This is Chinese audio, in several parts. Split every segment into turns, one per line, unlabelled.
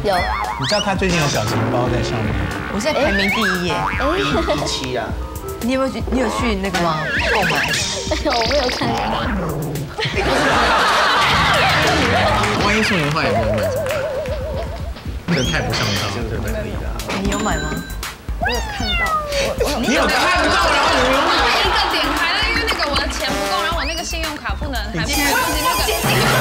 有。
你知道他最近有表情包在上面？
我现在排名第1耶。
第7啊。
你有去那个吗？购买？
我没有看到。
万一送你的话，也没有买。这太不上当了，对不对？
你有买吗？
我有看到。
你有看到，然后你没有买？
一个点开了，因为那个我的钱不够，然后我那个信用卡不能，还忘记那个。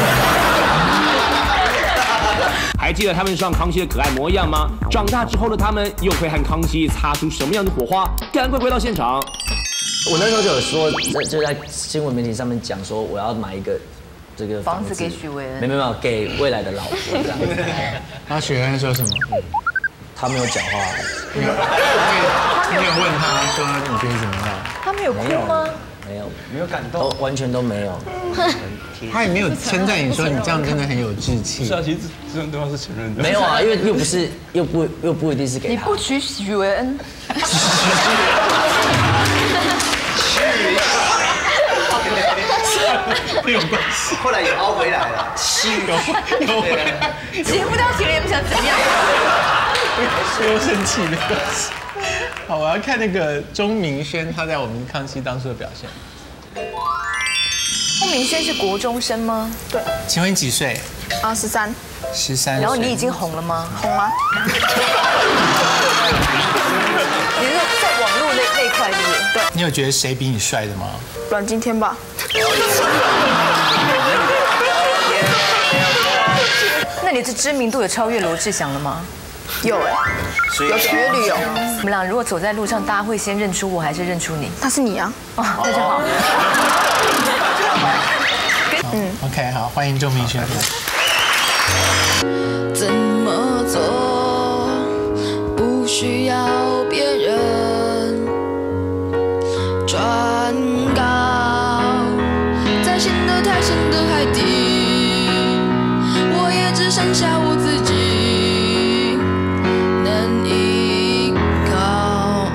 还记得他们上康熙的可爱模样吗？长大之后的他们又会和康熙擦出什么样的火花？赶快回到现场！
我那时候就有说，就在新闻媒体上面讲说，我要买一个这个
房子给许维恩。
没有，给未来的老婆这样子。
然后许维恩说什么？
他没有讲话。
你有问他说你觉得怎么样？
他没有哭吗？
没有感动，完全都没有。
他也没有称赞你说你这样真的很有志气。
是啊，其实这种对方是承认的。
没有啊，因为又不一定是给他。
你不娶许维恩？
没有关系。
后来也凹回来了，
有。
节目到停了也不想怎么样。
又生气没关系。好，我要看那个钟明轩他在我们康熙当初的表现。
钟明轩是国中生吗？
对。
请问你几岁
13。
13岁。
然后你已经红了吗？
红啊。
你是在网络那一块是不是？
对。
你有觉得谁比你帅的吗？
阮经天吧。
那你的知名度有超越罗志祥了吗？
有哎，有学旅游。
我们俩如果走在路上，大家会先认出我还是认出你？
他是你啊。
哦，那就好。
OK， 好，欢迎钟明轩。
怎么做不需要别人转告，在显得太深的海底，我也只剩下我自己能依靠。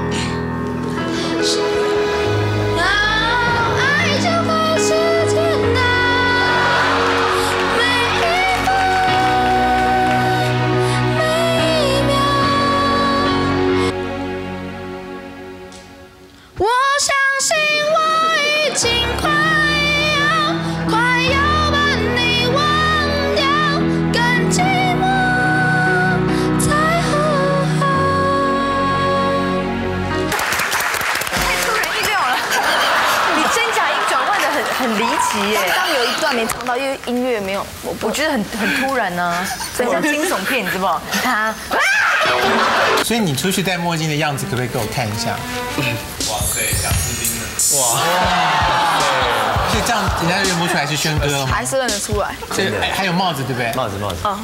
爱就会是天堂。我相信我已经快要把你忘掉，更寂寞才好。
太突然意料了，你真假音转换的很离奇耶。
刚有一段没唱到，因为音乐没有，
我觉得很突然呢，很像惊悚片，你知不知道？他。
所以你出去戴墨镜的样子，可不可以给我看一下？
哇塞，贾斯汀的。哇。
所以这样人家认不出来是轩哥了吗？
还是认得出来。
这还有帽子对不对？
帽子。
啊。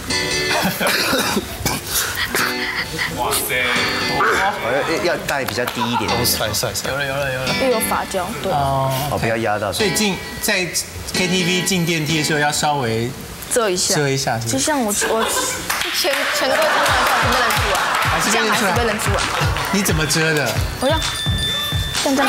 哇塞。
要戴比较低一点。
帅。
有了。
又有发胶，对。
哦，不要压到。
所以在 KTV 进电梯的时候要稍微
遮一下，
是不是？
就像我前歌唱完才被认出来，这样还是被认出来。
你怎么遮的？
我要这样。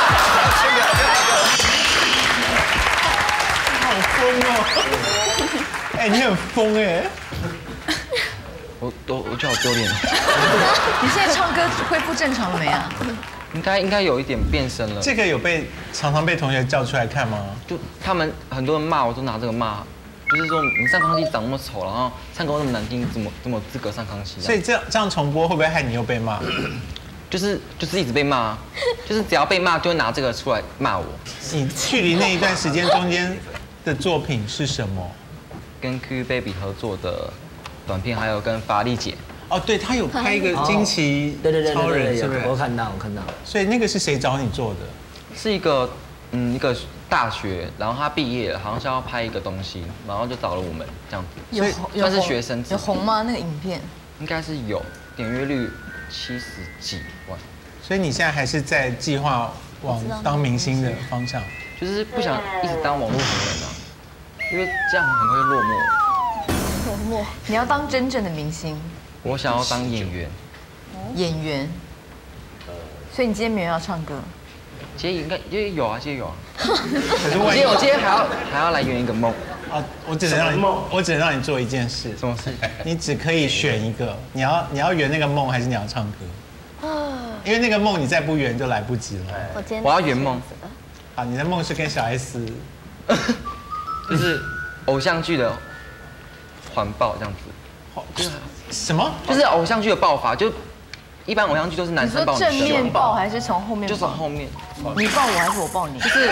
好疯哦！哎，你很疯哎！
我觉得好丢脸。
你现在唱歌恢复正常了没啊？
应该有一点变声了。
这个有常常被同学叫出来看吗？
就他们很多人骂我，都拿这个骂，就是说你上康熙长那么丑，然后唱歌那么难听，怎么有资格上康熙？
所以这样重播会不会害你又被骂？
就是一直被骂，就是只要被骂就会拿这个出来骂我。
你距离那一段时间中间的作品是什么？
跟 QQ Baby 合作的短片，还有跟法丽姐。
哦，对，他有拍一个惊奇超人，是不是？
我看到。
所以那个是谁找你做的？
是一个大学，然后他毕业了，好像是要拍一个东西，然后就找了我们这样子。所以算是学生。
有红吗？那个影片？
应该是有，点阅率70几万。
所以你现在还是在计划往当明星的方向？
就是不想一直当网络红人啊，因为这样很会落寞。
你要当真正的明星？
我想要当演员。
演员。所以你今天没有要唱歌？
今天应该也有啊，今天有啊。
可是
我今天还要来圆一个梦。
哦，我只能让你做一件事。
什么事？
你只可以选一个，你要圆那个梦，还是你要唱歌？因为那个梦你再不圆就来不及了。
我要圆梦。
好，你的梦是跟小 S，
就是偶像剧的环抱这样子。
什么？
就是偶像剧的抱法，就一般偶像剧都是男生抱女生。
正面抱还是从后面？
就从后面。
你抱我还是我抱你？
就变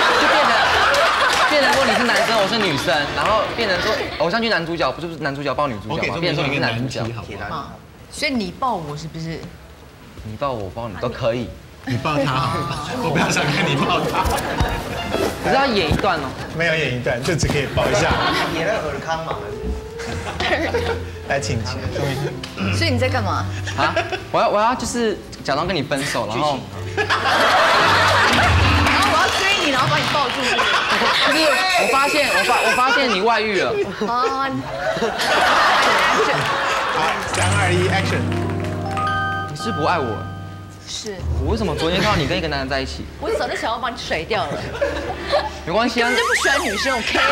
成说你是男生，我是女生，然后变成说偶像剧男主角不就是男主角抱女主角吗？变成说你是男主角。
所以你抱我是不是？
你抱我抱你都可以。
你抱他好吗？我比较想看你抱他。
可是要演一段哦。
没有演一段，就只可以抱一下。
演那个尔康嘛。
来，请。
所以你在干嘛？
啊？我要就是假装跟你分手，然后
我要追你，然后把你抱住。
就是我发现你外遇了。
啊！
好，3、2、1 ，Action！
你是不爱我？
是。
我为什么昨天看到你跟一个男人在一起？
我早就想要把你甩掉了。
没关系啊，
你就不喜欢女生 ，OK？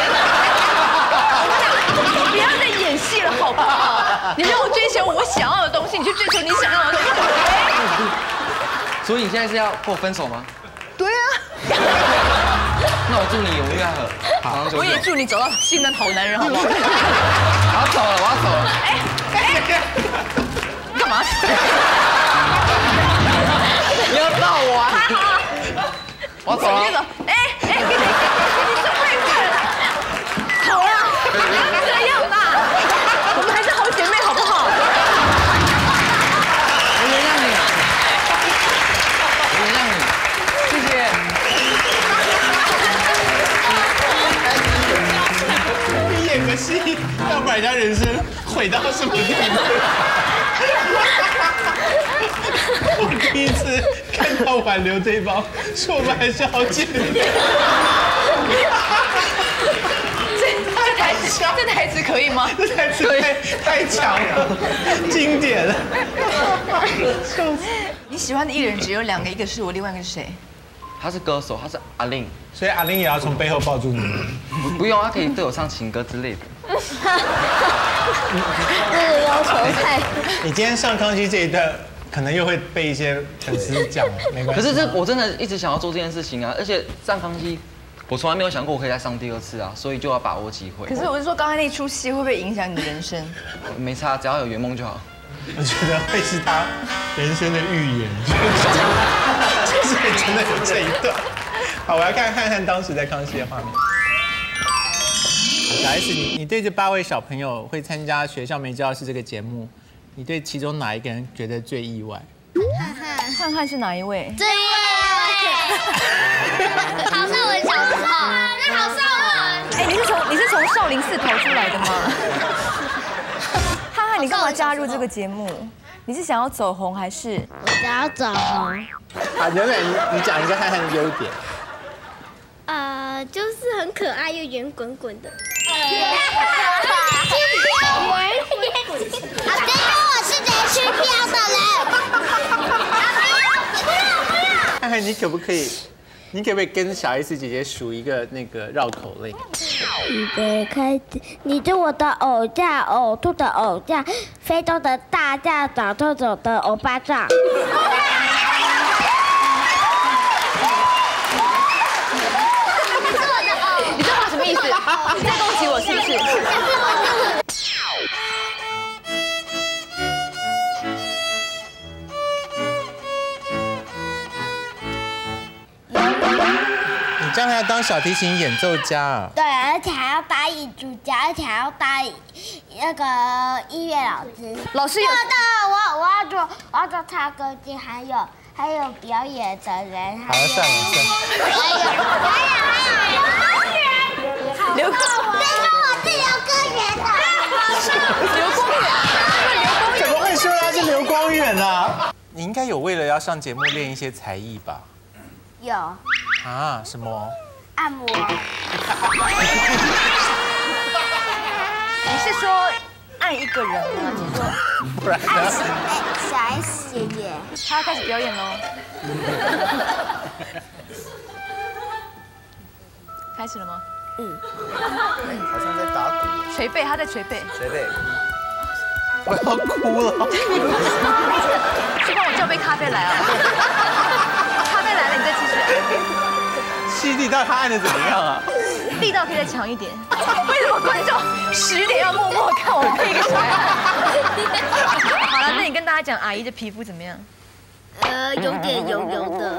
不要再演戏了，好不好？你让我追求我想要的东西，你去追求你想要的东西 ，OK？
所以你现在是要跟我分手吗？
对啊。
那我祝你永浴爱河。好，
我也祝你找到新的好男人，好不好？
我要走了，我要走了。
干嘛？
你要闹我啊！我要走了。
你怎么会好了，不要这样吧，我们还是好姐妹，好不好？
我原谅你，我原谅你，谢谢。
你演个戏，要把人家人生毁到什么地步？我第一次看到挽留这一包，说我们还是好姐妹。
这台词可以吗？
这台词太强了，经典了。
你喜欢的艺人只有2个，一个是我，另外一个是谁？
他是歌手，他是阿令，
所以阿令也要从背后抱住你。
不用，他可以对我唱情歌之类的。
这个要求太……
你今天上康熙这一段，可能又会被一些粉丝讲，没关系。
可是我真的一直想要做这件事情啊，而且上康熙。我从来没有想过我可以再上第2次啊，所以就要把握机会。
可是我是说，刚才那出戏会不会影响你的人生？
没差，只要有圆梦就好。
我觉得会是他人生的预言，就是真的有这一段。好，我要看看当时在康熙的画面。小 S， 你对这8位小朋友会参加学校没教室这个节目，你对其中哪一个人觉得最意外？
汉汉是哪一位？
最意外。郝邵文小时候，那郝邵文。
哎，你是从少林寺逃出来的吗？汉汉，你干嘛加入这个节目？你是想要走红还是？
我想要走红。
好，柔软，你讲一个汉汉的优点。
就是很可爱又圆滚滚的。结果我是连续飘的人。
汉汉，你可不可以跟小 S 姐姐数一个那个绕口令？
预备开始，你是我的偶像，呕吐的偶像，非洲的大象，长臭走的欧巴桑。
你这话什么意思？你在攻击我是不是？
你将来要当小提琴演奏家啊？
对，而且还要当艺术家，而且还要当那个音乐老师。
老师有
对，我要做唱歌剧，还有表演的人。
好了，算了。
刘光源，
别说我是刘光源的。
刘光源，
怎么会说他是刘光远啊？你应该有为了要上节目练一些才艺吧？
有
啊？什么？
按摩。
你是说按一个人吗？你说
不然呢？
小 S 姐姐，
他要开始表演喽。开始了吗？
好像在打鼓。
捶背，他在捶背。
捶背。
我要哭了。
去帮我叫杯咖啡来啊！咖啡来了，你再继续按。
细力到他按的怎么样啊？
力道可以再强一点。为什么观众10点要默默看我配一个小孩？好了，那你跟大家讲阿姨的皮肤怎么样？
有点油油的。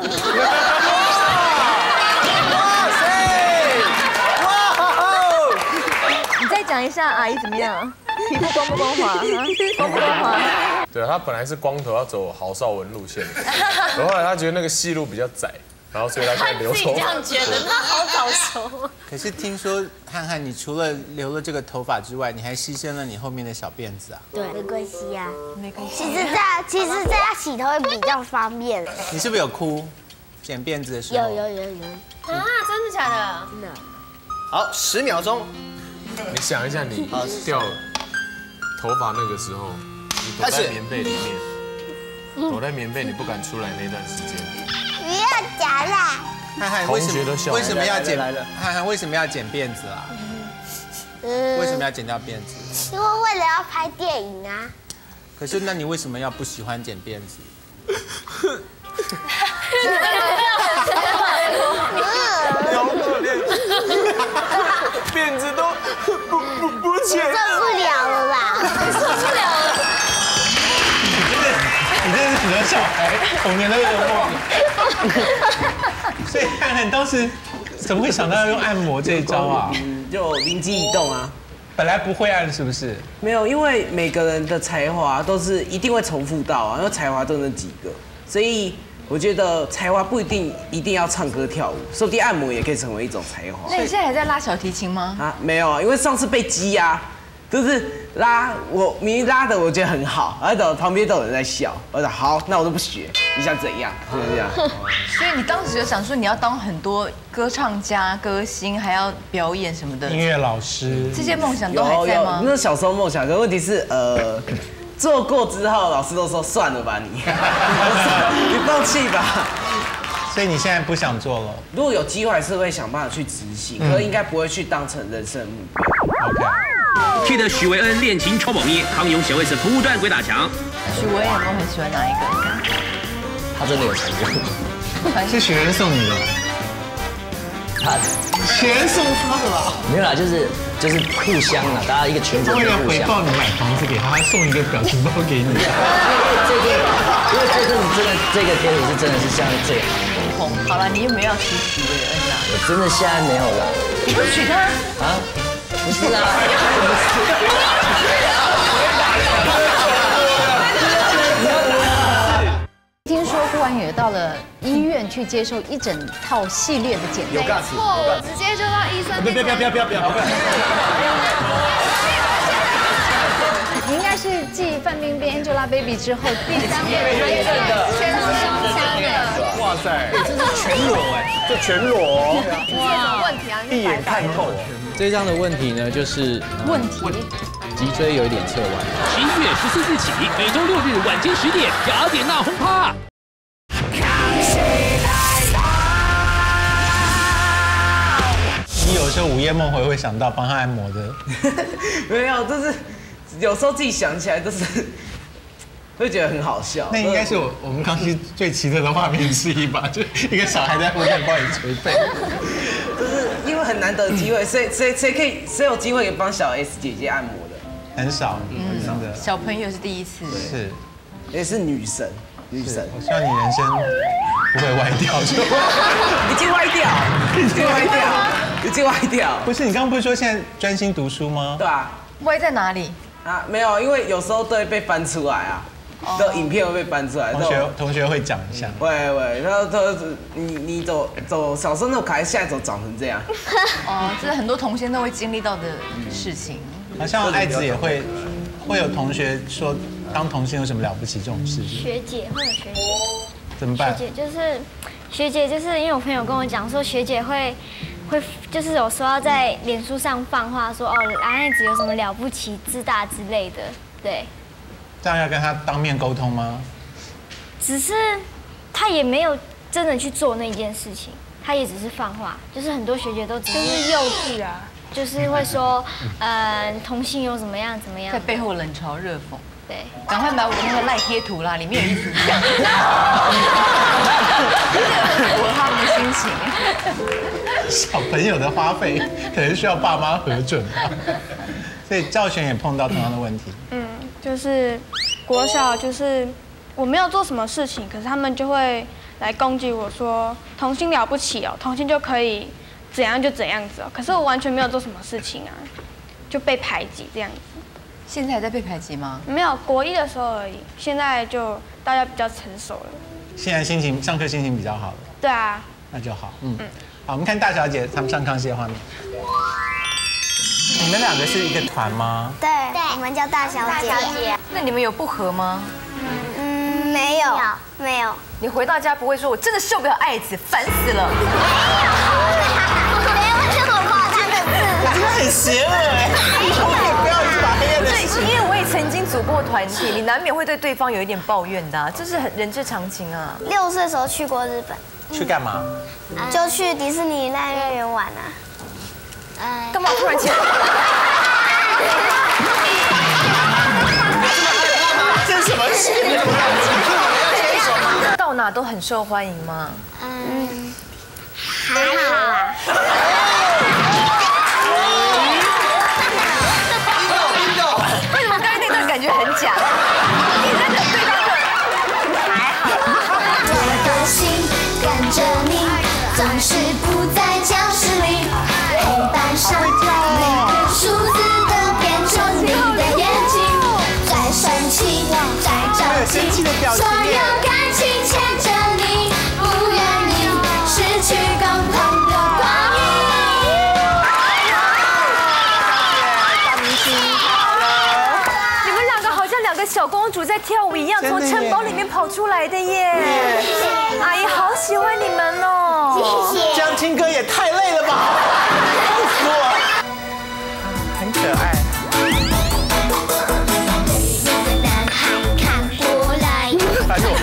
哇塞！哇！
你再讲一下阿姨怎么样？皮肤光不光滑？光不光滑？
对，他本来是光头要走郝邵文路线，然后后来他觉得那个戏路比较窄，然后所以他现在留头发。
觉得，那好早熟。
可是听说汉汉，你除了留了这个头发之外，你还牺牲了你后面的小辫子啊？
对，没关系呀，
没关系。
其实这样洗头会比较方便。
你是不是有哭？剪辫子的时候？
有。
啊，真的假的？
真的。
好，10秒钟。
你想一下，你掉头发那个时候，你躲在棉被里面，躲在棉被，你不敢出来那段时间。
不要夹啦！
汉汉为什么要剪？汉汉为什么要剪辫子啊？为什么要剪掉辫子？
因为为了要拍电影啊。
可是那你为什么要不喜欢剪辫子？好可怜，辫子都不剪，
受不了了啦！受不了了！
你真的是惹小孩童年的噩梦。所以汉汉当时怎么会想到要用按摩这一招啊？
就灵机一动啊。
本来不会按是不是？
没有，因为每个人的才华都是一定会重复到啊，因为才华就那几个，所以我觉得才华不一定要唱歌跳舞，说不定按摩也可以成为一种才华。
那你现在还在拉小提琴吗？
啊，没有啊，因为上次被激啊，就是拉我明明拉的我觉得很好，而且旁边都有人在笑，我说好，那我都不学，你想怎样？就是这样。
所以你当时就想说你要当很多歌唱家、歌星，还要表演什么的。
音乐老师，
这些梦想都还在吗？
那是小时候梦想，可问题是做过之后，老师都说算了吧你放弃吧。
所以你现在不想做了？
如果有机会，还是会想办法去执行，可是应该不会去当成人生的目标。
OK。
替的许维恩恋情超保密，康永显卫是不断鬼打墙。
许维恩有没有很喜欢哪一个？
他真的有成就。
是学员送你的？
他
钱送他的啦？
没有啦，就是互相啦，大家一个圈子。
为了回报你买房子给他，他送一个表情包给你。因
为这阵子真的这个片子是真的是现在最
红。好了，你有没有要娶许维恩啊？
我真的现在没有了。
你不是娶他
啊？不是啊。
听说顾婉也到了医院去接受一整套系列的检查。
没错，我直接就到医生。
不要！你应该是继范冰冰、Angelababy 之后第3位认证的，
全都双枪的。
哇塞，
这是全裸哎，这全裸哦。
这是什么问题啊？
一眼看透。
这张的问题呢，就是
问题。
脊椎有一点侧弯。
7月14日起，每周6日晚间10点，雅典娜轰趴。
你有时候午夜梦回会想到帮他按摩的？
没有，就是有时候自己想起来，就是会觉得很好笑。
那应该是我们康熙最奇特的画面之一吧？就一个小孩在后面帮你捶背。
就是因为很难得的机会，谁有机会可以帮小 S 姐姐按摩的？
很少，真的。
小朋友是第一次，
是，
也是女神。
我希望你人生不会歪掉，就
已经歪掉。
不是，你刚刚不是说现在专心读书吗？
对啊。
歪在哪里？
啊，没有，因为有时候都会被翻出来啊，的影片会被翻出来。
同学会讲一下。
会，然后你走小时候那种可爱，现在长成这样。
哦，这是很多同学都会经历到的事情。
好像爱子也会有同学说，当童星有什么了不起这种事？
学姐会有学姐，
怎么办？
学姐就是因为我朋友跟我讲说，学姐会就是有说要在脸书上放话说哦，蓝爱子有什么了不起、自大之类的，对。
这样要跟他当面沟通吗？
只是他也没有真的去做那件事情。 他也只是放话，就是很多学姐都只是幼稚啊，就是会说，同性有怎么样怎么样，
在背后冷嘲热讽。
对，
赶快把我那个赖贴图啦，里面有意思一样，符合他们的心情。
小朋友的花费可能需要爸妈核准吧。所以赵璇也碰到同样的问题。
就是国小，就是我没有做什么事情，可是他们就会来攻击我说同性了不起哦，同性就可以怎样就怎样子哦。可是我完全没有做什么事情啊，就被排挤这样子。
现在还在被排挤吗？
没有，国一的时候而已。现在就大家比较成熟了。
现在上课心情比较好了。
对啊。
那就好。好，我们看大小姐他们上康熙的画面。你们两个是一个团吗？
对，我们叫大小姐。
那你们有不合吗？
没有，没有。
你回到家不会说我真的受不了爱子，烦死了。
没有这么夸张的字。
真的很邪恶哎！不要一直把黑暗的事。
因为我也曾经组过团体，你难免会对对方有一点抱怨的，这是很人之常情啊。
6岁的时候去过日本。
去干嘛？
就去迪士尼乐园玩啊。
干嘛突然间？
这是什么事？
到哪都很受欢迎吗？
还好啦。
为什么刚才那段感觉很假？你真的对他的还好。
我的心跟着你，总是不在教室里。黑板上每个数字都变成你的眼睛，在生气，在着急，所有感情牵着你，不愿意失去共同的光阴。
大明星好了，你们两个好像两个小公主在跳舞一样，从城堡里面跑出来的耶！阿姨好喜欢你们哦。
谢谢。
这样听歌也太累了吧！很可爱。
男孩看过来，
哎呦！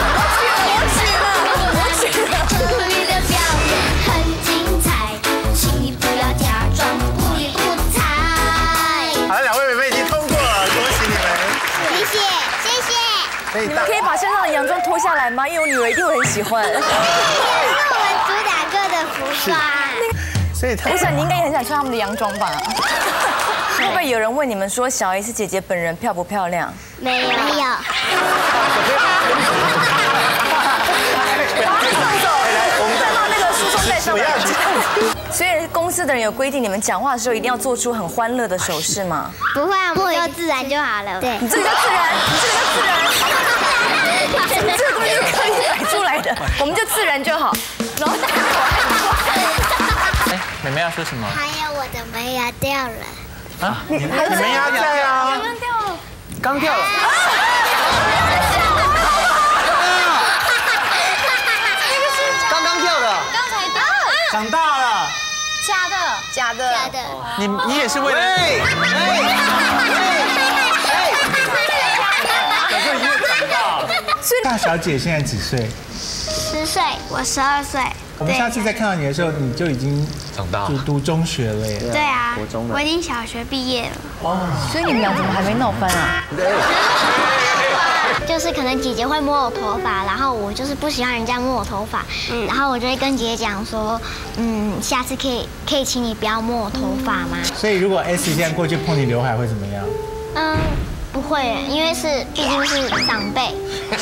你的表演很精彩，请你不要假装不理不睬。
好了，两位妹妹已经通过了，恭喜你们！
谢谢，谢谢。
你们可以把身上的洋装脱下来吗？因为我女儿一定会很喜欢。
这是我们主打歌的服装。
所以
我想你应该也很想穿他们的洋装吧？会不会有人问你们说小 S 姐姐本人漂不漂亮？
没有。
我们再放那个梳妆在上面。所以公司的人有规定，你们讲话的时候一定要做出很欢乐的手势吗？
不会，我们就自然就好了。对，
你这个叫自然，你这个叫自然，这个东西是刻意摆出来的，我们就自然就好。然后
妹妹要说什么？
还有我的门牙掉了。
啊？你门牙在啊？
刚掉了。
刚掉了。刚刚掉的。
刚才掉。
长大了。
假的。
你也是为了。小时候已经长大了。大小姐现在几岁
？10岁，我12岁。
我们下次再看到你的时候，你就已经
长大
读中学了耶。
对啊，我已经小学毕业了。
哦，所以你们俩怎么还没闹翻啊？
就是可能姐姐会摸我头发，然后我就是不喜欢人家摸我头发，然后我就会跟姐姐讲说，下次可以请你不要摸我头发吗？
所以如果 S 现在过去碰你刘海会怎么样？
不会，因为毕竟是长辈。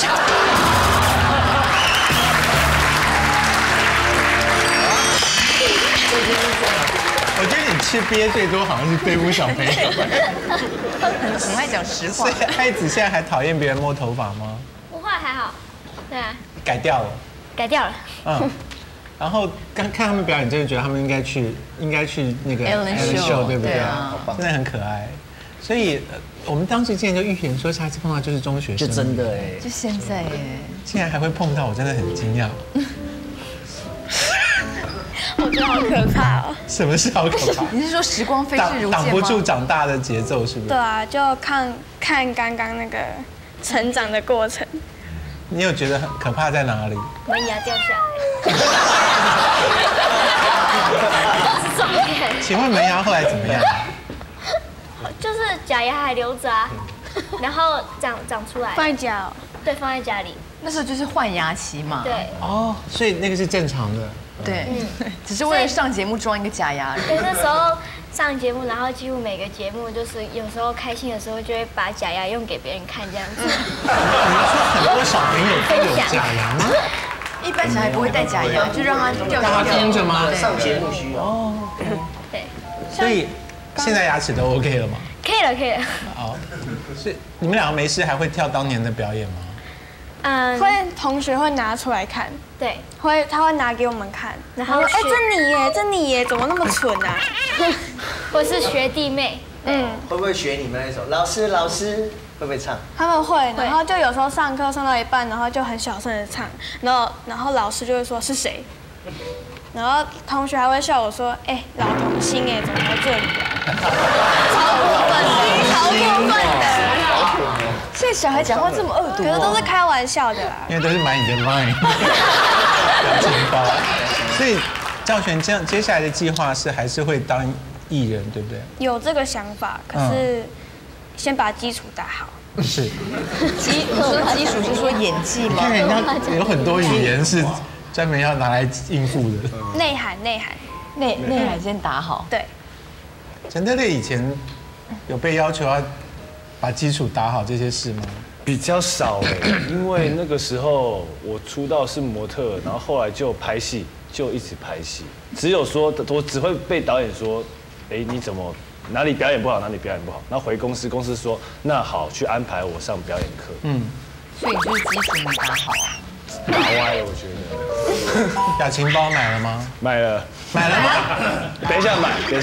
我觉得你吃鳖最多好像是对付小朋友。
很爱讲实话。
所以爱子现在还讨厌别人摸头发吗？
不会，还好。对啊。
改掉了。
改掉了。
然后刚看他们表演，真的觉得他们应该去那个
Ellen Show，
对不对？
啊，
真的很可爱。所以我们当时之前就预言说，下次碰到就是中学生。
就真的哎。
就现在哎。
竟然还会碰到，我真的很惊讶。
我觉得好可怕哦！
什么是好可怕？
你是说时光飞逝如箭吗？
挡不住长大的节奏，是不是？
对啊，就看刚刚那个成长的过程。
你有觉得很可怕在哪里？
门牙掉下来。 是重点。
请问门牙后来怎么样？
就是假牙还留着啊，然后长出来。
放在家哦。
对，放在家里。
那时候就是换牙期嘛。
对。
哦，所以那个是正常的。
对，只是为了上节目装一个假牙。
对，那时候上节目，然后几乎每个节目就是有时候开心的时候就会把假牙用给别人看这样子。
你说很多小朋友都有假牙吗？
一般小孩不会戴假牙，就让他掉
让他盯着吗？
上节目需要。哦。
对。
所以现在牙齿都 OK 了吗？
可以了，可以了。
好，是你们两个没事还会跳当年的表演吗？
会同学会拿出来看，
对，
他会拿给我们看，然后
哎，
这你耶，怎么那么蠢啊？
或是学弟妹，
会不会学你们那首？老师会不会唱？
他们会，然后就有时候上课上到一半，然后就很小声的唱，然后老师就会说是谁，然后同学还会笑我说，哎，老童星哎，怎么在这里啊？超过分的，超过分的。
现在小孩讲话这么恶毒，
可是都是开玩笑的啦。
因为都是买你的 line 表情包，所以兆玄这样接下来的计划是还是会当艺人，对不对？
有这个想法，可是先把基础打好。
是。
你说基础是说演技吗？
看人家有很多语言是专门要拿来应付的。
内涵
先打好。
对。
陈德烈以前有被要求要把基础打好这些事吗？
比较少因为那个时候我出道是模特，然后后来就拍戏，就一直拍戏。只有说我只会被导演说，你怎么哪里表演不好，哪里表演不好。然后回公司，公司说那好，去安排我上表演课。
所以就是基础没打好啊。
打歪了，我觉得。
表情包买了吗？
买了。
买了吗？
等一下买。
对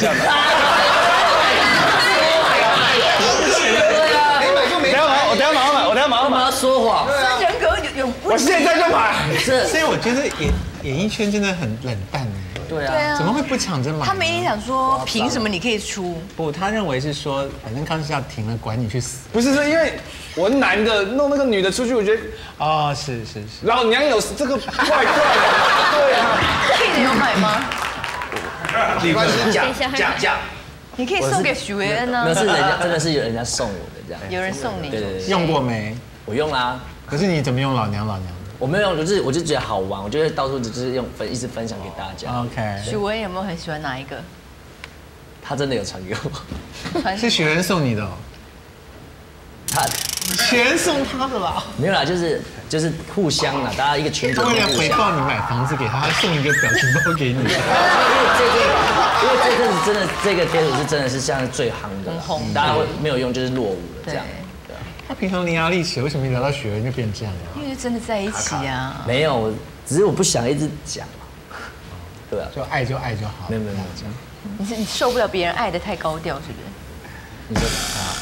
啊，没买就没买。
我等下马上买。
他说谎。
这人格有。
我现在就买。
所以我觉得演艺圈真的很冷淡哎。
对啊。
怎么会不抢着买？
他没想说凭什么你可以出？
不，他认为是说，反正康熙要停了，管你去死。
不是因为我男的弄那个女的出去，我觉得
是。
老娘有这个怪怪的。对啊。
K 的有买吗？
没关系，讲。
你可以送给许维恩啊。
那是真的是有人家送我的这样。
有人送你。
对。
用过没？
我用啦。
可是你怎么用老娘的？
我没有用，我就觉得好玩，我就会到处就是一直分享给大家。
OK。
许维恩有没有很喜欢哪一个？
他真的有传给我。
是许恩送你的。
他
全送他的啦。
没有啦，就是互相啦，大家一个群组。
为了回报你买房子给他，送一个表情包给你。因为
这阵子真的这个贴图是真的是现在最夯的，大家没有用就是落伍了这样。
他平常伶牙俐齿，为什么一聊到学恩就变这样了？
因为真的在一起啊。
没有，只是我不想一直讲。对啊。
就爱就好。
没有这样。
你受不了别人爱的太高调，是不是？
你说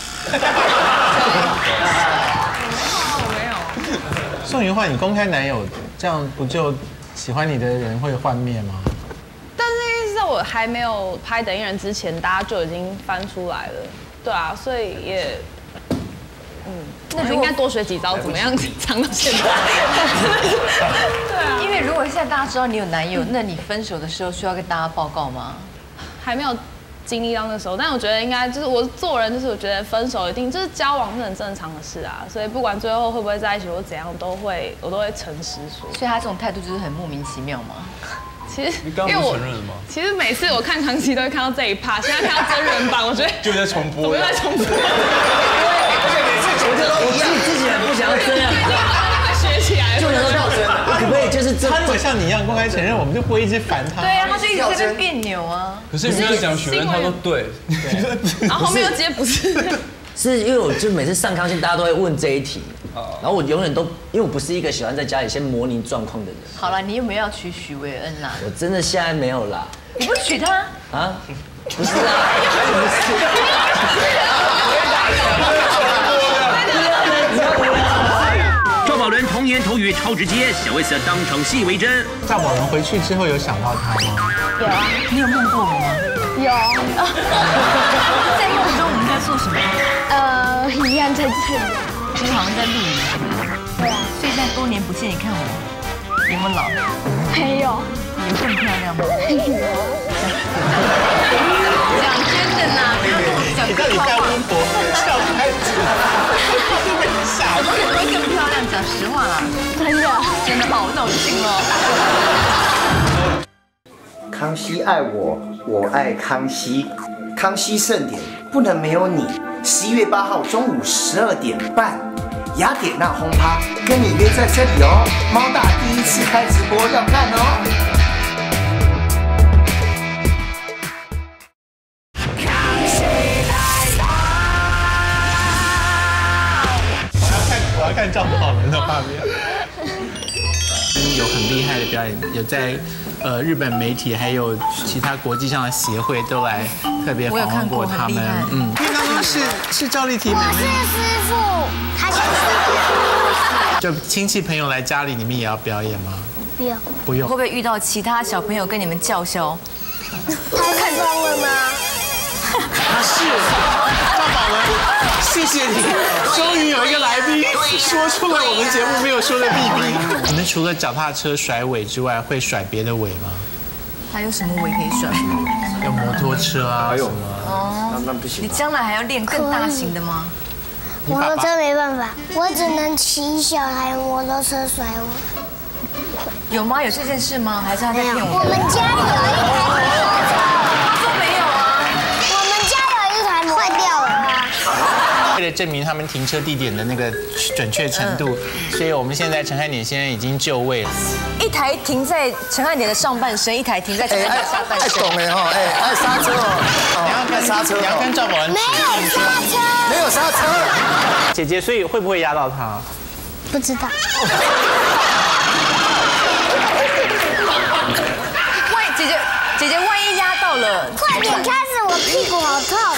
没有。
宋云桦，你公开男友这样不就喜欢你的人会幻灭吗？
但是因为在我还没有拍《等一人》之前，大家就已经翻出来了，对啊，所以也。那就应该多学几招，怎么样长到现在？对啊，
因为如果现在大家知道你有男友，那你分手的时候需要跟大家报告吗？
还没有经历到那时候，但我觉得应该就是我做人，就是我觉得分手一定就是交往是很正常的事啊，所以不管最后会不会在一起或怎样，我都会诚实说。
所以他这种态度就是很莫名其妙嘛。
其实，因为我其实每次我看康熙都会看到这一趴，现在看到真人版，我觉得
就在重播，
我又在重播。
我自己很不想要这样，
快学起来了。
就能够跳针，可不可以就是
他如果像你一样公开承认，我们就不会一直烦他。
对啊，他就一直在那边别扭啊。
可是你这样讲许恩，他说对，
然后后面又接不是。
是因为我就每次上康熙，大家都会问这一题，然后我永远都因为我不是一个喜欢在家里先模拟状况的人。
好了，你有没有要娶许维恩啦？
我真的现在没有啦。
你不娶他？
啊？不是啊。
赵宝伦童言童语超直接，小 S 当场戏为真。
赵宝伦回去之后有想到他吗？
有啊。你有梦过我吗？
有。
在梦中我们在做什么？
一样在这里。
就是好像在录影，是不是？对啊。所以现在多年不见，你看我有没有老？
没有。
有更漂亮吗？
讲真的呐，
你到底在巫婆笑太子，就被吓
怎么可能会更漂亮？讲实话啦，真的好，那我就信了。
康熙爱我，我爱康熙。康熙盛典不能没有你。11月8号中午12点半，雅典娜轰趴，跟你约在这里哦。猫大第一次开直播要看哦。
我要看赵宝伦的画面。有很厉害的表演，有在日本媒体还有其他国际上的协会都来特别访问过他们。因为当中是赵丽缇妹妹。
我是师傅，他是师傅。
就亲戚朋友来家里，你们也要表演吗？
不用。
不用。
会不会遇到其他小朋友跟你们叫嚣？
他看光了吗？
是赵宝伦，谢谢你，终于有一个来宾说出了我们节目没有说的秘密。你们除了脚踏车甩尾之外，会甩别的尾吗？
还有什么尾可以甩？
有摩托车啊，还有什么？
哦，
那不行。
你将来还要练更大型的吗？
摩托车没办法，我只能骑小台摩托车甩尾。
有吗？有这件事吗？还是他在骗我？
我们家里有一台摩托车。
说没有啊。
我们家有一台坏掉了。
为了证明他们停车地点的那个准确程度，所以我们现在陈汉典先生已经就位了。
一台停在陈汉典的上半身，一台停在陈汉典的下半身。
爱懂哎哈，爱刹车哦。
你要跟刹车，你要跟赵宝伦。
没有刹车。
没有刹车。
姐姐，所以会不会压到他？
不知道。
姐姐，万一压到了，
快点开始，我屁股好痛。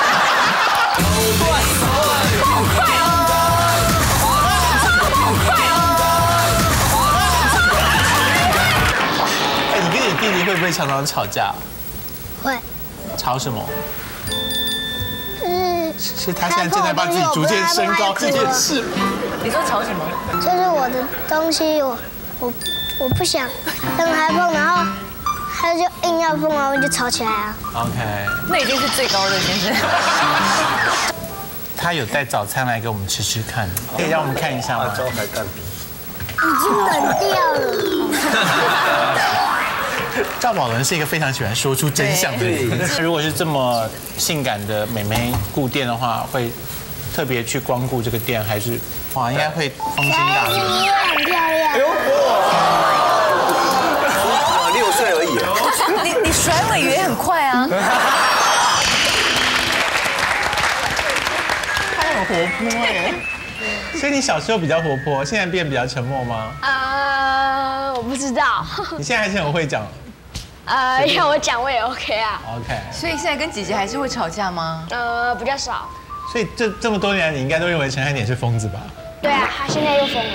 好快
哎，你跟你弟弟会不会常常吵架？
会。
吵什么？是他现在正在帮自己逐渐升高这件事。
你说吵什么？
就是我的东西，我不想让他碰，然后他就硬要碰，然后就吵起来啊。
OK。
那已经是最高的，先生。
他有带早餐来给我们吃吃看，可以让我们看一下吗？
招牌蛋饼。
已经冷掉了。
赵宝伦是一个非常喜欢说出真相的人。如果是这么性感的美眉顾店的话，会特别去光顾这个店，还是哇，应该会风心大
你
论。
也很漂亮。
哎呦哇！6岁而已。
你甩尾也很快啊。
他很活泼哎。所以你小时候比较活泼，现在变比较沉默吗？
我不知道。
你现在还是很会讲。
要我讲我也 OK 啊。
OK。
所以现在跟姐姐还是会吵架吗？
比较少。
所以这么多年来，你应该都认为陈汉典是疯子吧？
对啊，他现在又疯了。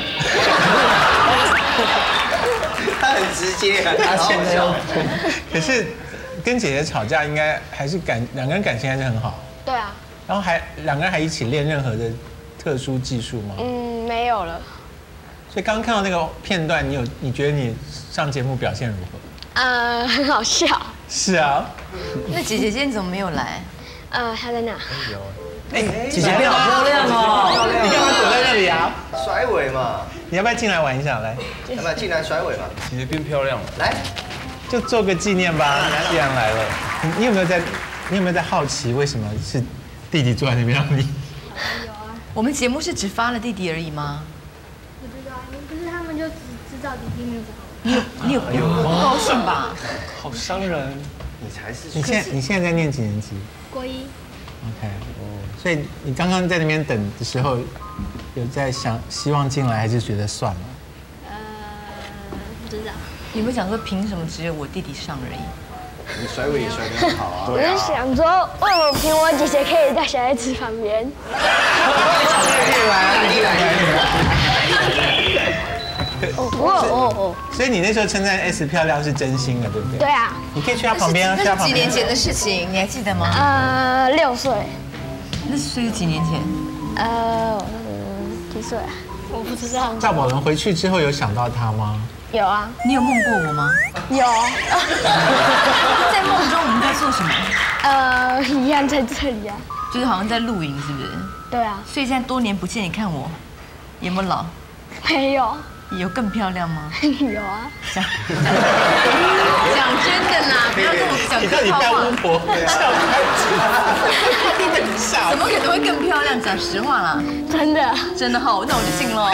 他很直接，他现在又疯。
可是跟姐姐吵架，应该还是两个人感情还是很好。
对啊。
然后两个人还一起练任何的特殊技术吗？
没有了。
所以刚刚看到那个片段，你觉得你上节目表现如何？
很好笑。
是啊。
那姐姐今天怎么没有来？
她在那。
哎，姐姐变好漂亮哦！
你干嘛躲在那里啊？
甩尾嘛。
你要不要进来玩一下？来，
要不要进来甩尾嘛？
姐姐变漂亮了。
来，
就做个纪念吧。既然来了，你有没有在好奇为什么是弟弟坐在那边让你？
有啊。我们节目是只发了弟弟而已吗？
不知道，可是他们就只知道弟弟没有找我。
你有不高兴吧？
好伤人。
你才是。
你现在在念几年级？
国一。
OK。所以你刚刚在那边等的时候，有在希望进来，还是觉得算了？
不知道。
有没有想说凭什么只有我弟弟上而已？
你甩尾也甩得很好啊。
我就想说，为什么凭我姐姐可以在小孩子旁边？
所以你那时候称赞 S 漂亮是真心的，对不对？
对啊。
你可以去她旁边啊，去她旁边。
那是几年前的事情，你还记得吗
？6岁。
那是几年前？
几岁啊？我不知道。
赵宝伦回去之后有想到他吗？
有啊。
你有梦过我吗？
有。
在梦中我们在做什么？
一样在这里啊。
就是好像在露营，是不是？
对啊。
所以现在多年不见，你看我有没有老？
没有。
有更漂亮吗？
有啊。
讲真的啦，不要跟我讲
你到底被巫婆笑太
怎么可能会更漂亮？讲实话啦。
真的。
真的好，那我就信了。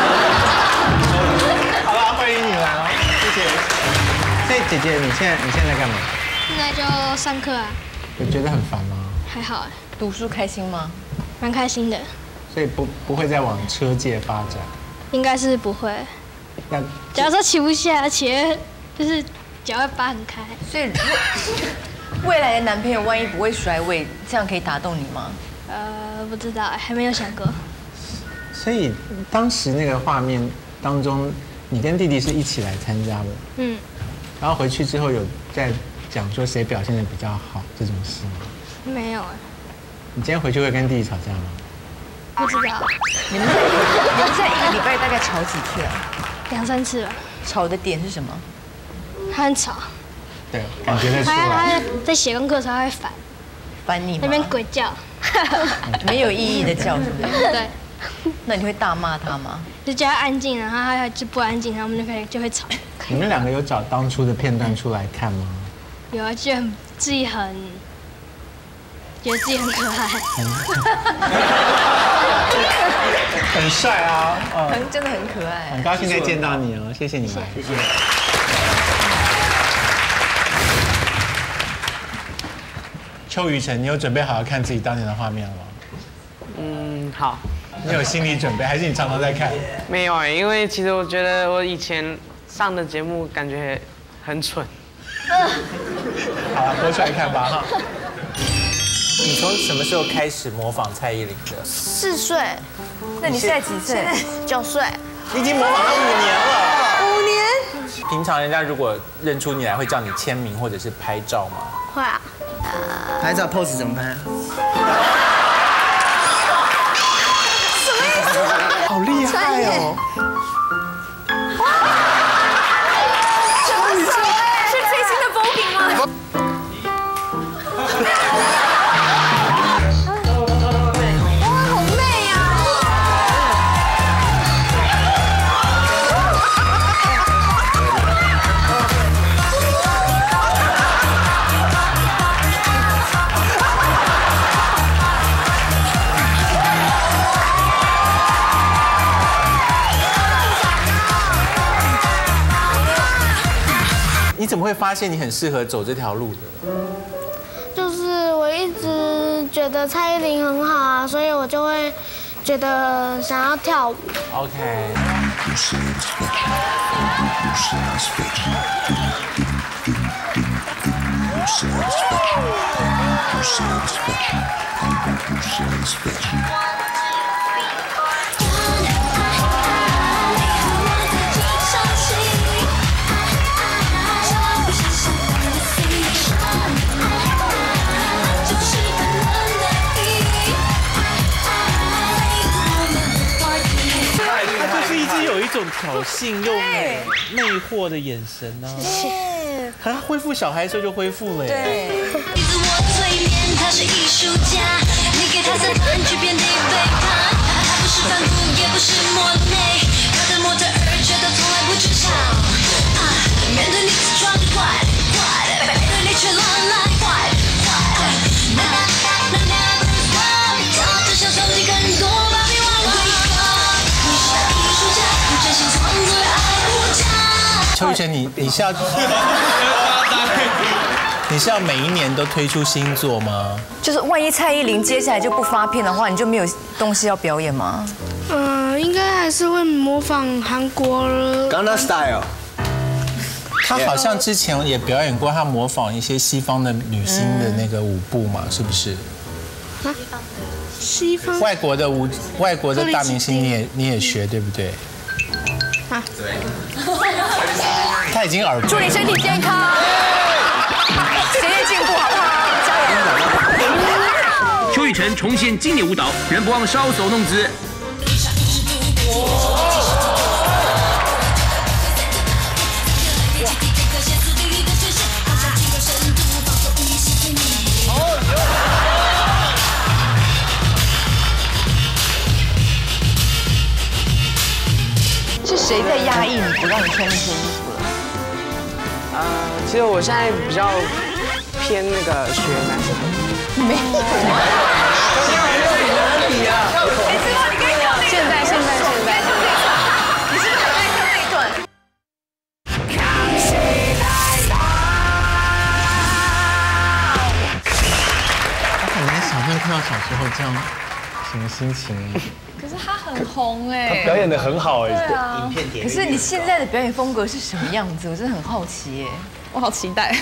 好了，欢迎你来哦，谢谢。所以姐姐，你现在在干嘛？
现在就上课啊。
有觉得很烦吗？
还好。
读书开心吗？
蛮开心的。
所以不会再往车界发展。
应该是不会。假如说骑不下，就是脚会扒很开。
所以未来的男朋友万一不会甩尾，这样可以打动你吗？
不知道，还没有想过。
所以当时那个画面当中，你跟弟弟是一起来参加的。嗯。然后回去之后有在讲说谁表现得比较好这种事吗？
没有哎。
你今天回去会跟弟弟吵架吗？
不知道。
你们现在一个礼拜大概吵几次啊
？2、3次吧。
吵的点是什么？
他很吵。
对，感觉得出来。
他在写功课的时候他会
烦你吗？
那边鬼叫。
没有意义的叫，是不是？
对。
那你会大骂他吗？
就叫他安静，然后他就不安静，然后我们就会吵。
你们2个有找当初的片段出来看吗？
有啊，觉得自己很可爱。
很帅啊！
真的很可爱。
很高兴再见到你哦，谢谢你们，谢谢。邱雨辰，你有准备好要看自己当年的画面了吗？
好。
你有心理准备，还是你常常在看？
没有因为其实我觉得我以前上的节目感觉很蠢。
好了，播出来看吧哈。你从什么时候开始模仿蔡依林的
？4岁。
那你现在几岁
？9岁。
你已经模仿了5年了。
5年。
平常人家如果认出你来，会叫你签名或者是拍照吗？
会啊。
拍照 pose 怎么拍啊？
什么意思？
好厉害哦！
是最新的风评吗？
你怎么会发现你很适合走这条路的？
就是我一直觉得蔡依林很好啊，所以我就会觉得想要跳舞。
OK。
有一种挑衅又魅惑的眼神呢，他恢复小孩的时候就恢复了耶。
对。自我催眠，他是艺术家，你给他3分去遍地背叛，他不是反复，也不是莫内，他的模特儿却都从来不知晓。面对你自装的怪怪，背对你却乱来怪怪。他只想收集更多芭比娃娃。你是艺术家，真心创作爱无价。
邱雨辰，你是要每一年都推出新作吗？
就是万一蔡依林接下来就不发片的话，你就没有东西要表演吗？
应该还是会模仿韩国了。
Gangnam Style。
他好像之前也表演过，他模仿一些西方的女星的那个舞步嘛，是不是？
啊？西方？
外国的大明星你也学对不对？啊。对。他已经耳。
祝你身体健康。学业进步，好不好？加油！
邱雨辰重现经典舞蹈，仍不忘搔首弄姿。
谁在压抑你，不让你穿那些衣服了？
其实我现在比较偏那个学男生的。
没有。
哪里啊？
哎，之后你可以跳那个。
现在。
你是不是很爱跳那一段？
我很难想象看到小时候这样什么心情。
可是他很红哎，
他表演的很好哎。
对啊。可是你现在的表演风格是什么样子？我真的很好奇耶。
我好期待。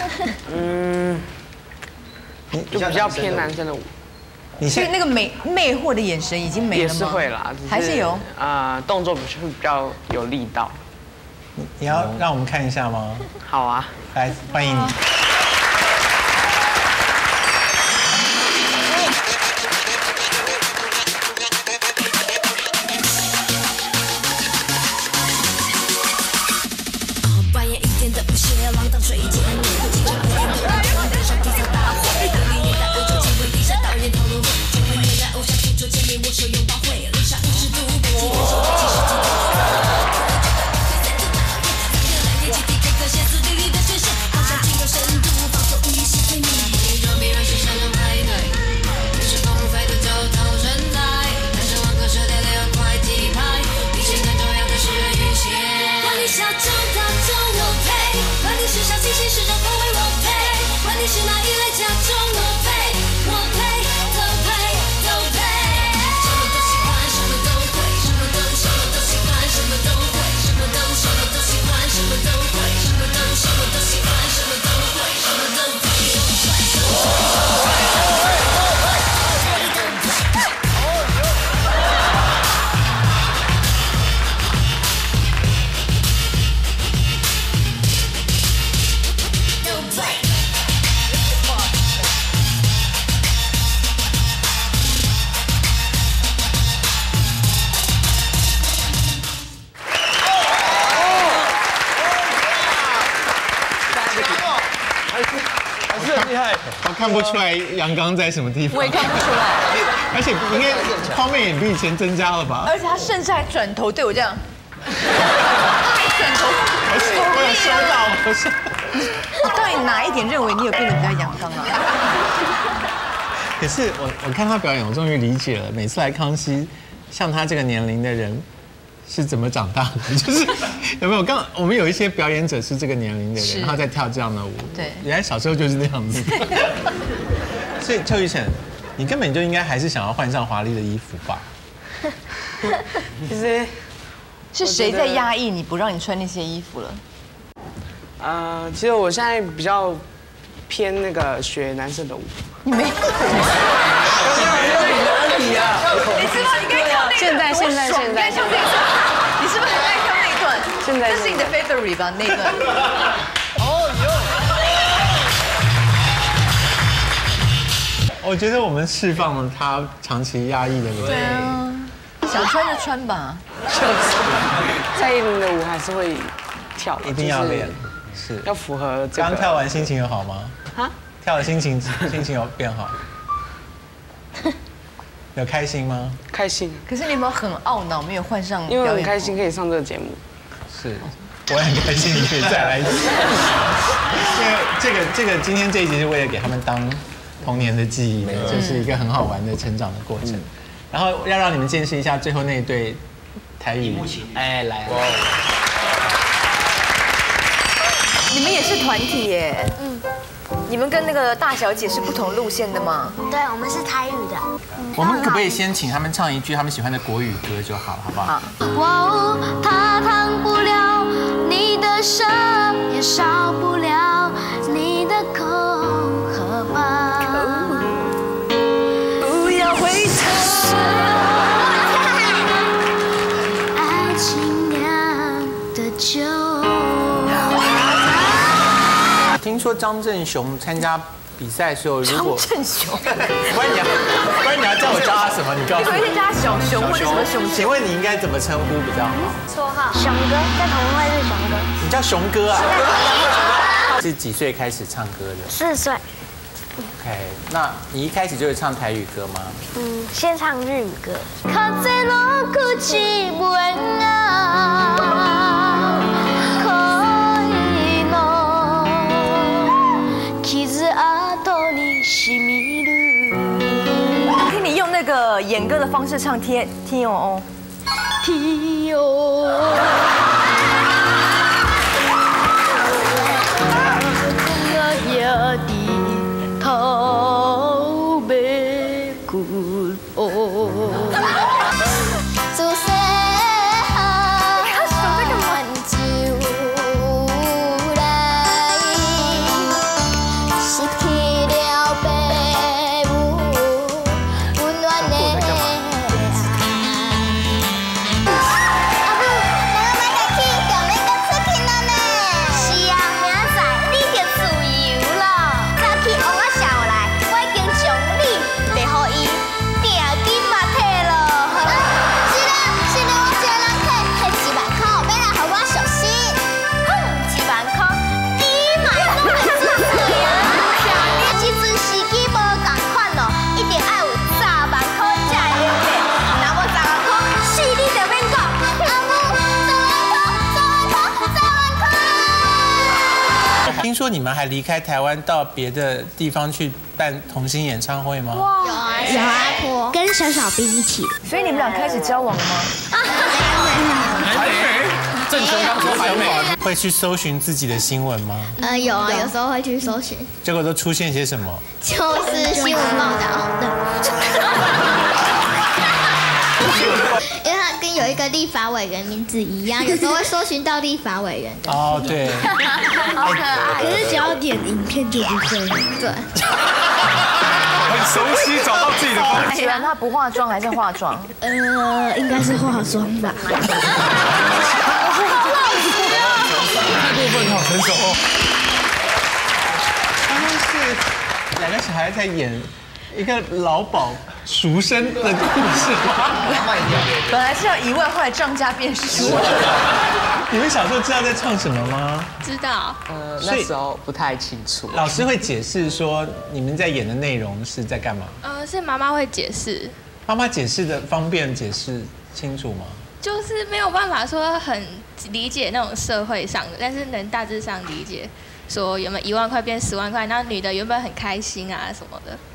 就比较偏男生的舞。
所以那个魅惑的眼神已经没了吗？
也是会啦，
还是有。
动作会比较有力道。
你要让我们看一下吗？
好啊，
来欢迎你。
半夜1点的不屑，浪荡水间，记者朋友们登上披萨大会，当你年代欧洲经纬地下导演讨论会，90年代偶像复仇见面握手拥抱会，零下50度，北极人手70几度。歇斯底里的宣泄，好像进入深度，放松无意识催眠。装逼让谁上场排队？你是公路飞的头头身材，男生网课射电6块鸡排，比钱更重要的是人与钱。管你小众大众我配，管你时尚新兴时尚口味我配，管你是哪一类假装我配，我配都配都配。什么都喜欢，什么都会，什么都喜欢，什么都会，什么都喜欢，什么都会。什么都喜欢，什么都会，什么都可以都帅，什么都
我看不出来阳刚在什么地方，
我也看不出来，
而且应该方面也比以前增加了吧？
而且他甚至还转头对我这样，他还转头，
我有收到，不是。
你到底哪一点认为你有变得比较阳刚啊？
可是我看他表演，我终于理解了，每次来康熙，像他这个年龄的人是怎么长大的？就是有没有？我们有一些表演者是这个年龄的人，然后在跳这样的舞，
对，
原来小时候就是那样子。所以邱雨辰，你根本就应该还是想要换上华丽的衣服吧？
其实
是谁在压抑你，不让你穿那些衣服了？
其实我现在比较偏那个学男生的舞。
你没有？哪
里啊？
你知道你可以跳那个。
现在。
你是不是很爱跳那一段？
现在。
这是你的 favorite 吧？那一段。
我觉得我们释放了他长期压抑的人。
对啊，想穿就穿吧。
蔡依林的舞还是会跳，
一定要练，是
要符合这个。
刚跳完心情有好吗？啊？跳的心情有变好？有开心吗？
开心。
可是你有没有很懊恼没有换上？
因为很开心可以上这个节目。
是，我很开心你可以再来一次。因为这个今天这一集是为了给他们当童年的记忆，这是一个很好玩的成长的过程。然后要让你们见识一下最后那一对台语。哎，来。
你们也是团体耶。嗯。你们跟那个大小姐是不同路线的吗？
对，我们是台语的。
我们可不可以先请他们唱一句他们喜欢的国语歌就好了，好不好？
我怕烫不了你的手，也少不了你的口和包。不要回头，爱情酿的酒。
听说张正雄参加比赛的时候，如果
张正雄，
不然你要叫我叫他什么？你告诉我。
你可以叫他小熊或者什么熊？
请问你应该怎么称呼比较好？
绰号熊哥，在同会是熊哥。
你叫熊哥啊？是几岁开始唱歌的
4岁。
OK， 那你一开始就会唱台语歌吗？
先唱日语歌。風の口笛が恋の傷跡にしみる。
听你用那个演歌的方式唱天哦。
天哦。头别骨哦。
听说你们还离开台湾到别的地方去办童星演唱会吗？
有啊，跟小小兵一起。
所以你们俩开始交往了吗？
还没。正声刚说还没。会去搜寻自己的新闻吗？
有啊，有时候会去搜寻。
结果都出现些什么？
就是新闻报道的。因为他跟有一个立法委员名字一样，有时候会搜寻到立法委员的。
哦，对。
好可爱。可是只要点影片就不会。对。
很熟悉，找到自己的方向。
喜欢他不化妆还是化妆？
应该是化妆吧。
太过分，好成熟哦。他们是两个小孩在演一个劳保赎身的故事吗？
本来是要1万，后来涨价变10万。
你们小时候知道在唱什么吗？
知道。
那时候不太清楚。
老师会解释说你们在演的内容是在干嘛？
是妈妈会解释。
妈妈解释的方便解释清楚吗？
就是没有办法说很理解那种社会上的，但是能大致上理解，说原本1万块变10万块，然后女的原本很开心啊什么的。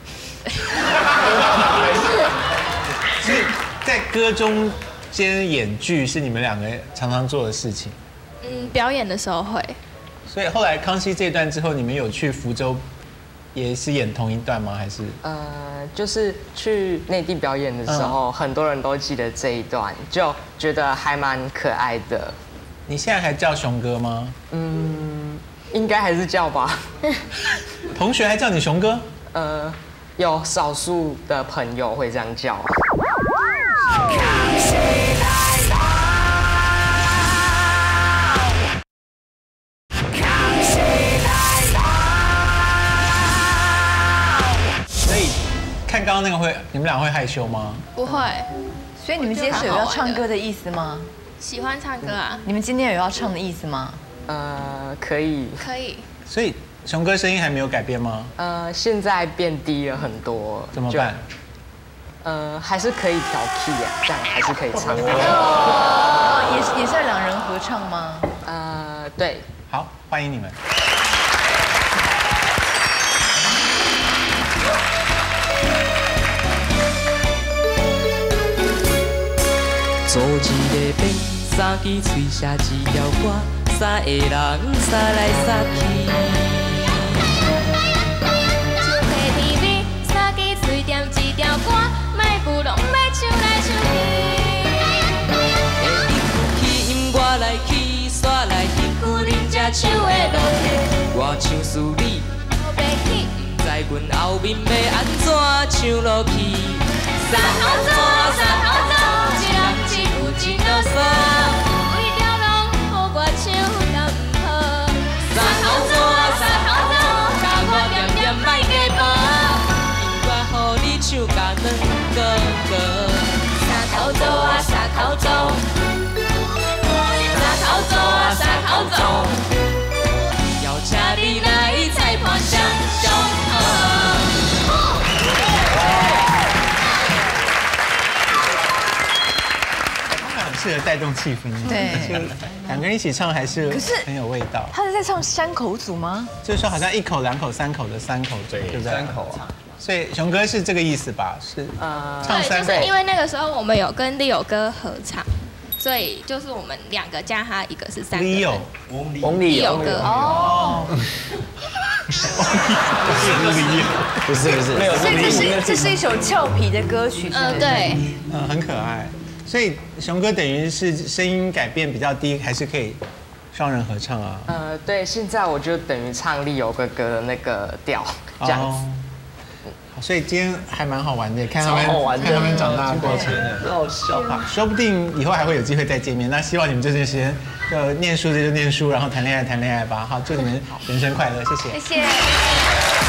所以在歌中间演剧是你们两个常常做的事情。
表演的时候会。
所以后来康熙这段之后，你们有去福州，也是演同一段吗？还是？
就是去内地表演的时候，很多人都记得这一段，就觉得还蛮可爱的。
你现在还叫熊哥吗？
应该还是叫吧。
同学还叫你熊哥？
有少数的朋友会这样叫。
所以看刚刚那个会，你们俩会害羞吗？
不会。
所以你们今天是有要唱歌的意思吗？
喜欢唱歌啊。
你们今天有要唱的意思吗？
可以。
可以。
所以熊哥声音还没有改变吗？
现在变低了很多。
怎么办？
还是可以调 key 啊，这样还是可以唱。
也是2人合唱吗？
对。
好，欢迎你们。
做一个饼，3支嘴写一条歌，3个人杀来杀去。
手提甜味，3支嘴点一条歌，莫不拢要唱来唱去。
起音我来起，煞来听久恁才唱的落去。我唱事你，
白起，
不知阮后面要安怎唱落去。
三头走，三头走，一人一句一啰嗦，规条拢予我唱到唔好。三头走，三头走，甲我点点莫假步，
因我予你唱甲2个歌。
三头走啊，三头走，三头走啊，三头走，
要请你来裁判谁上好。
合带动气氛。
对，
就两个人一起唱还是很有味道。
他是在唱山口组吗？
就是说好像1口、2口、3口的3口，对不对？3口啊。所以熊哥是这个意思吧？是唱3口。
就是因为那个时候我们有跟 Leo 哥合唱。所以就是我们2个加他1个是3个。Leo 哥哦。
不是，
所以这是一首俏皮的歌曲。
对。
很可爱。所以熊哥等于是声音改变比较低，还是可以双人合唱啊？
对，现在我就等于唱Leo哥哥的那个调这样子。
所以今天还蛮好玩的，看他们长大的过程，
很好笑。
说不定以后还会有机会再见面。那希望你们这段时间就念书就念书，然后谈恋爱吧。好，祝你们人生快乐，谢谢。
谢谢。